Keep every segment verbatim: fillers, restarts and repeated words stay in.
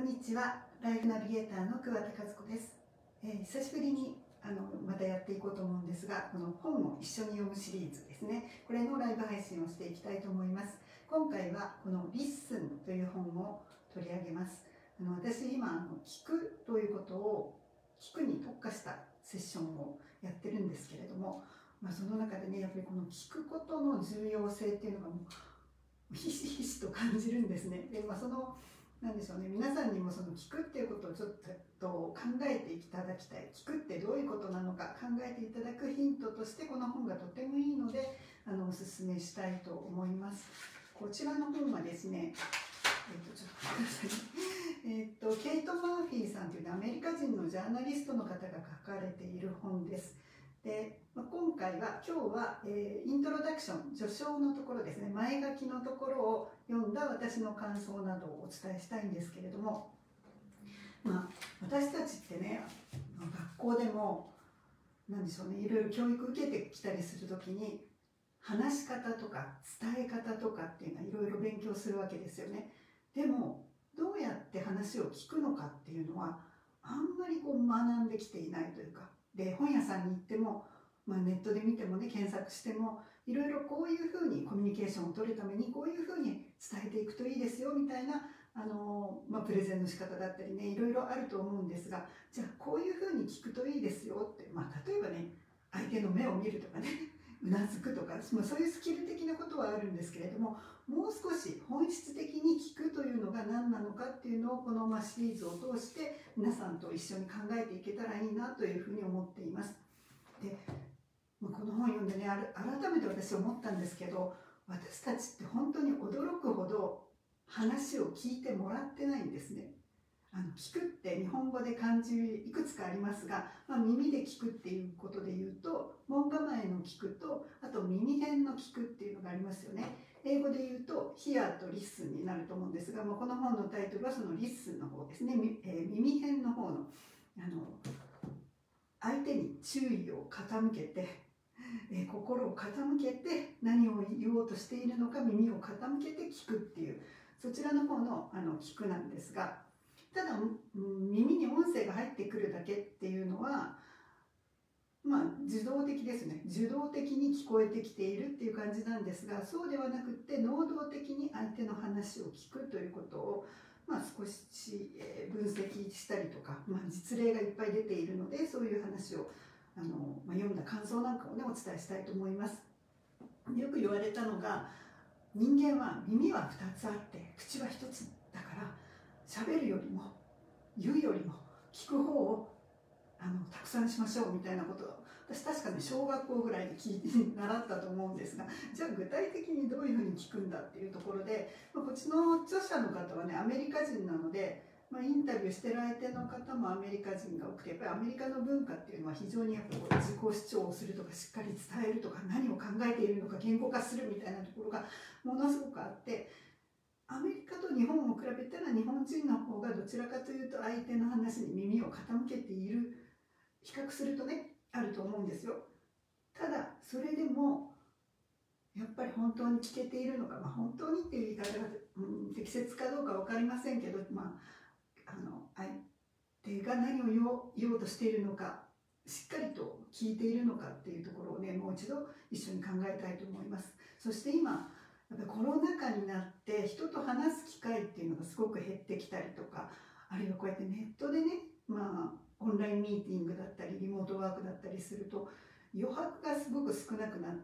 こんにちは。ライフナビゲーターの桑田和子です。えー、久しぶりにあのまたやっていこうと思うんですが、この本を一緒に読むシリーズですね。これのライブ配信をしていきたいと思います。今回はこのリッスンという本を取り上げます。あの私今あの聞くということを聞くに特化したセッションをやってるんですけれども、まあ、その中でねやっぱりこの聞くことの重要性っていうのがもうひしひしと感じるんですね。で、まあ、そのなんでしょうね、皆さんにもその聞くっていうことをちょっと考えていただきたい。聞くってどういうことなのか考えていただくヒントとしてこの本がとてもいいのであのおすすめしたいと思います。こちらの本はですね、えっとちょっと待ってください。えっとケイト・マーフィーさんという、ね、アメリカ人のジャーナリストの方が書かれている本です。で、まあ、今回は今日は、えー、イントロダクション、序章のところですね、前書きのところを読んだ私の感想などをお伝えしたいんですけれども、まあ、私たちってね、学校でも何でしょうね、いろいろ教育受けてきたりするときに話し方とか伝え方とかっていうのはいろいろ勉強するわけですよね。でもどうやって話を聞くのかっていうのはあんまりこう学んできていないというか、で本屋さんに行っても、まあ、ネットで見てもね検索してもいろいろこういうふうにコミュニケーションを取るためにこういうふうに伝えていくといいですよみたいなあの、まあ、プレゼンの仕方だったりねいろいろあると思うんですが、じゃあこういうふうに聞くといいですよって、まあ、例えばね相手の目を見るとかねうなずくとか、まあ、そういうスキル的なことはあるんですけれども、もう少し本質的に聞くというのが何なのかっていうのをこのまあシリーズを通して皆さんと一緒に考えていけたらいいなというふうに思っています。で、この本読んでね改めて私思ったんですけど、私たちって本当に驚くほど話を聞いてもらってないんですね。あの聞くって日本語で漢字いくつかありますが、まあ、耳で聞くっていうことで言うと門構えの聞くと、あと耳辺の聞くっていうのがありますよね。英語で言うと hear と listen になると思うんですが、まあ、この本のタイトルはその listen の方ですね、えー、耳辺の方のあの相手に注意を傾けて、えー、心を傾けて何を言おうとしているのか耳を傾けて聞くっていう、そちらの方のあの聞くなんですが、ただ耳に音声が入ってくるだけっていうのはまあ受動的ですね。受動的に聞こえてきているっていう感じなんですが、そうではなくって能動的に相手の話を聞くということを、まあ、少し分析したりとか、まあ、実例がいっぱい出ているので、そういう話をあの、まあ、読んだ感想なんかをねお伝えしたいと思います。よく言われたのが、人間は耳はふたつあって口はひとつだから、喋るよりも言うよりも聞く方をあのたくさんしましょうみたいなことを私確かに小学校ぐらいで聞いて習ったと思うんですが、じゃあ具体的にどういうふうに聞くんだっていうところで、まあ、こっちの著者の方はねアメリカ人なので、まあ、インタビューしてる相手の方もアメリカ人が多くて、やっぱりアメリカの文化っていうのは非常にやっぱこう自己主張をするとかしっかり伝えるとか何を考えているのか言語化するみたいなところがものすごくあって、アメリカと日本を比べたら日本人の方がどちらかというと相手の話に耳を傾けている、比較するとねあると思うんですよ。ただそれでもやっぱり本当に聞けているのか、まあ、本当にっていう言い方が、うん、適切かどうか分かりませんけど、まあ、あの相手が何を言おう、言おうとしているのかしっかりと聞いているのかっていうところをねもう一度一緒に考えたいと思います。そして今やっぱりコロナ禍になって人と話す機会っていうのがすごく減ってきたりとか、あるいはこうやってネットでね、まあオンラインミーティングだったりリモートワークだったりすると余白がすごく少なくなって、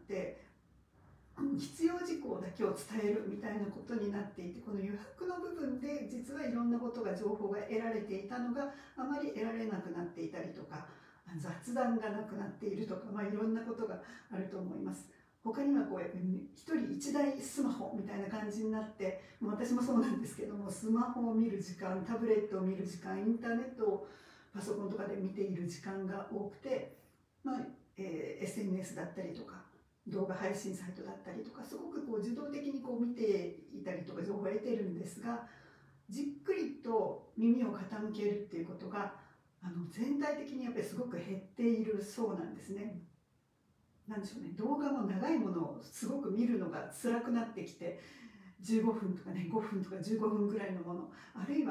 必要事項だけを伝えるみたいなことになっていて、この余白の部分で実はいろんなことが情報が得られていたのがあまり得られなくなっていたりとか、雑談がなくなっているとか、まあ、いろんなことがあると思います。他にはこう一人一台スマホみたいな感じになって、私もそうなんですけども、スマホを見る時間、タブレットを見る時間、インターネットをパソコンとかで見ている時間が多くて、まあえー、エスエヌエス だったりとか動画配信サイトだったりとか、すごくこう受動的にこう見ていたりとか情報を得ているんですが、じっくりと耳を傾けるっていうことがあの全体的にやっぱりすごく減っているそうなんですね。なんでしょうね、動画も長いものをすごく見るのが辛くなってきて、じゅうごふんとかねごふんとかじゅうごふんぐらいのもの、あるいは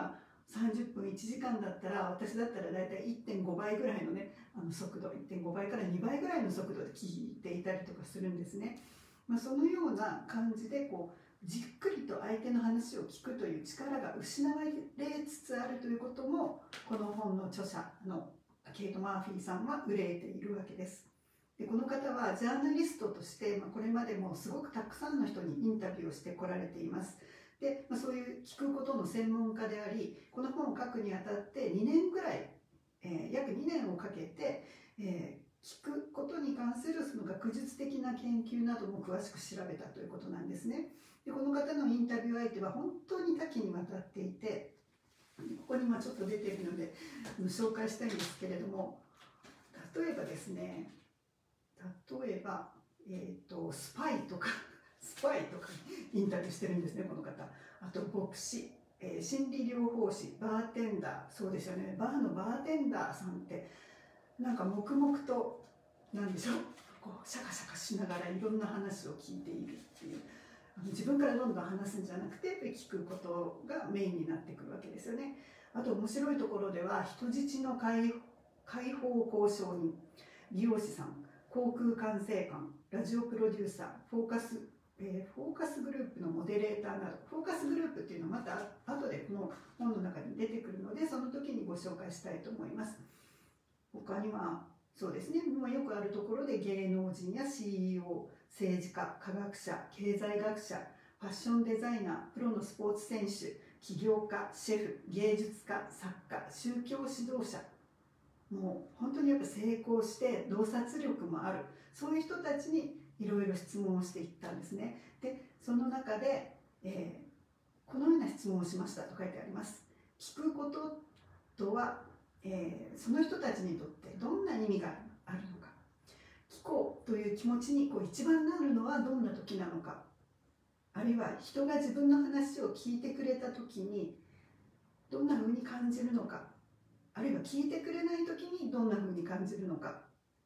さんじゅっぷんいちじかんだったら、私だったらだいたいいってんごばいぐらいのね、あの速度、いってんごばいからにばいぐらいの速度で聞いていたりとかするんですね。まあ、そのような感じでこうじっくりと相手の話を聞くという力が失われつつあるということも、この本の著者のケイト・マーフィーさんは憂えているわけです。でこの方はジャーナリストとして、まあ、これまでもすごくたくさんの人にインタビューをしてこられています。で、まあ、そういう聞くことの専門家であり、この本を書くにあたってにねんぐらい、えー、約にねんをかけて、えー聞くことに関するその学術的な研究なども詳しく調べたということなんですね。でこの方のインタビュー相手は本当に多岐にわたっていて、ここに今ちょっと出ているので紹介したいんですけれども、例えばですね、例えば、えーと、スパイとかスパイとかインタビューしてるんですね、この方。あと牧師、えー、心理療法士、バーテンダー、そうですよね、バーのバーテンダーさんってなんか黙々となんでしょう、こうシャカシャカしながらいろんな話を聞いているっていう、自分からどんどん話すんじゃなくてやっぱり聞くことがメインになってくるわけですよね。あと面白いところでは、人質の解放交渉人、美容師さん、航空管制官、ラジオプロデューサー、フォーカス、えー、フォーカスグループのモデレーターなど、フォーカスグループっていうのはまた後でこの本の中に出てくるので、その時にご紹介したいと思います。他にはそうですね、よくあるところで芸能人や シーイーオー、政治家、科学者、経済学者、ファッションデザイナー、プロのスポーツ選手、起業家、シェフ、芸術家、作家、宗教指導者、もう本当にやっぱ成功して洞察力もある、そういう人たちにいろいろ質問をしていったんですね。でその中で、えー、このような質問をしましたと書いてあります。聞くこととは、えー、その人たちにとってどんな意味があるのか、聞こうという気持ちにこう一番なるのはどんな時なのか、あるいは人が自分の話を聞いてくれた時にどんな風に感じるのか、あるいは聞いてくれない時にどんな風に感じるのか、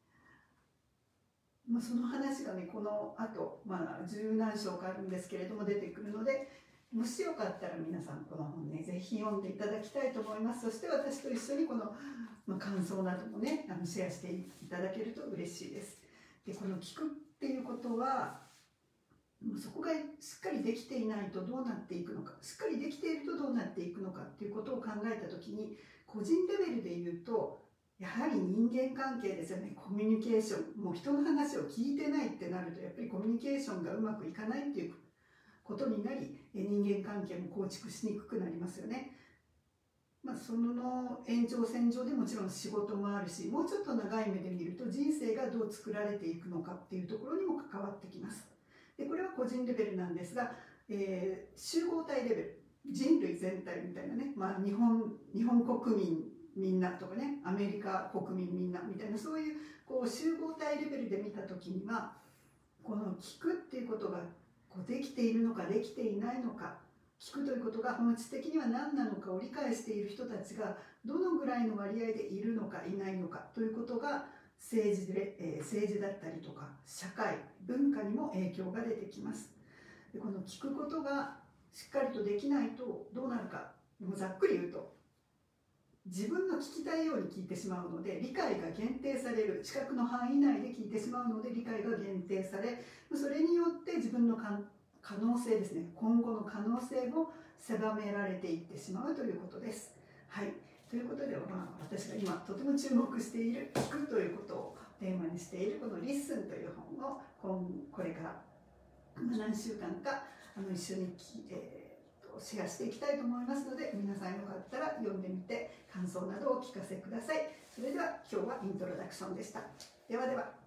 まあ、その話がねこの後、まあ十何章かあるんですけれども出てくるので、もしよかったら皆さんこの本ねぜひ読んでいただきたいと思います。そして私と一緒にこの、まあ、感想などもねあのシェアしていただけると嬉しいです。でこの聞くっていうことはそこがしっかりできていないとどうなっていくのか、しっかりできているとどうなっていくのかっていうことを考えた時に、個人レベルで言うとやはり人間関係ですよね。コミュニケーション、もう人の話を聞いてないってなるとやっぱりコミュニケーションがうまくいかないっていうことになり、人間関係も構築しにくくなりますよね。まあ、その延長線上でもちろん仕事もあるし、もうちょっと長い目で見ると人生がどう作られていくのかっていうところにも関わってきます。でこれは個人レベルなんですが、えー、集合体レベル、人類全体みたいなね、まあ、日本日本国民みんなとかね、アメリカ国民みんなみたいな、そういうこう集合体レベルで見た時には、この聞くっていうことがこうできているのかできていないのか、聞くということが本質的には何なのかを理解している人たちがどのぐらいの割合でいるのかいないのかということが政治で、えー、政治だったりとか社会文化にも影響が出てきます。でこの聞くことがしっかりとできないとどうなるか、もうざっくり言うと自分の聞きたいように聞いてしまうので理解が限定される、知覚の範囲内で聞いてしまうので理解が限定され、それによって自分の可能性ですね、今後の可能性も狭められていってしまうということです。はい、ということで、まあ、私が今とても注目している聞くということをテーマにしているこの「リッスン」という本を今これから何週間かあの一緒に聞いてシェアしていきたいと思いますので、皆さんよかったら読んでみて感想などをお聞かせください。それでは今日はイントロダクションでした。ではでは。